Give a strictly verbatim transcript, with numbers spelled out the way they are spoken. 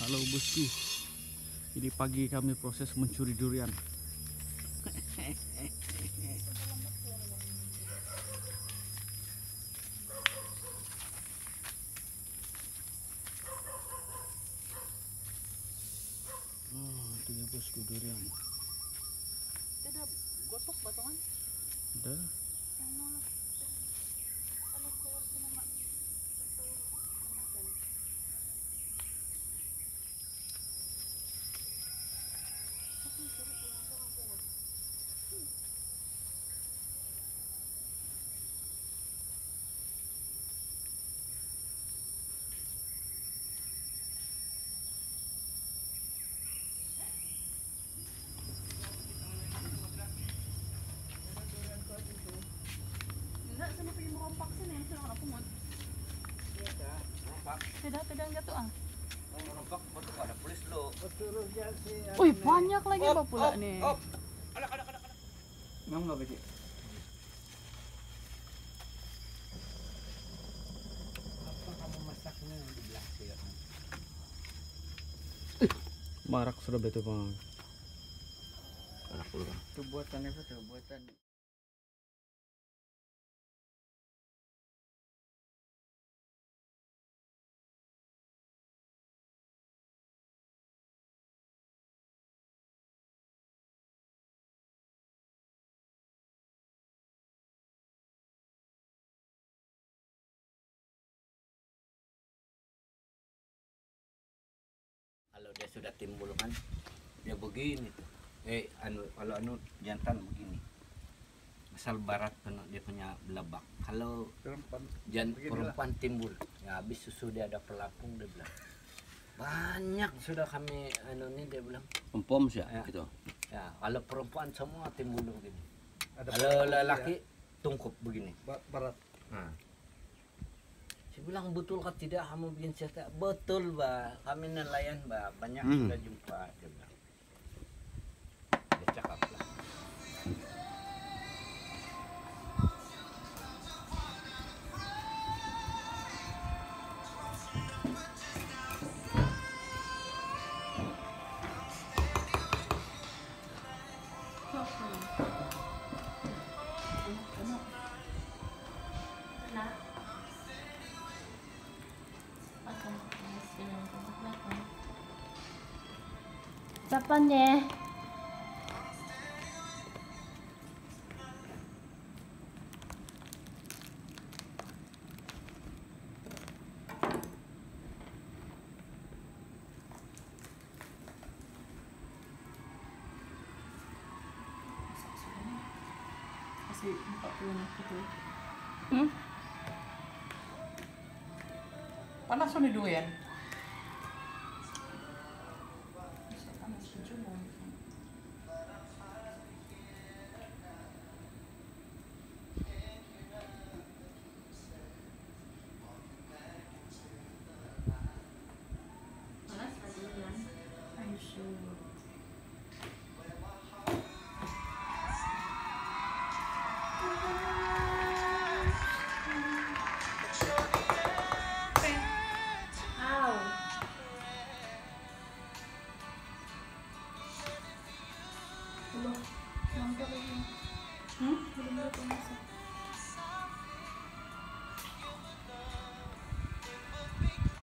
Halo bosku, ini pagi kami proses mencuri durian. Oh, itu ya bosku durian. Tidak gotok batongan? Udah. Yang mana? Kalau keluar sini mak satu kemasan. Aku curi pulang sama bunga. Enggak, sama pengen merompak sini yang sudah aku mau. Tidak, tidak jatuh ah. Merompak betul ada polis lo. Wih, banyak lagi apa pula nih. Anak anak anak anak. Ngam nggak beci? Apa kamu masaknya di belah sini? Marak sudah betul bang. Anak lu. Itu buatan apa tuh? Buatan. Kalau dia sudah timbul kan, dia begini tuh. Eh, anu kalau anu jantan begini. Asal barat penuh dia punya belabak. Kalau jan perempuan timbul, ya habis susu dia ada pelapung dia bilang. Banyak sudah kami anu ini dia bilang. Empom sih Ya. gitu. Ya, kalau perempuan semua timbul begini. Kalau lelaki tungkup begini. Barat. Nah. Saya bilang betul kah tidak kamu bikin cerita? Betul bah, kami nelayan bah, banyak Hmm. sudah jumpa. Dia bilang. Dia cakap lah. Siapanya? Masih empat puluh gitu. Hmm? Panas nih durian.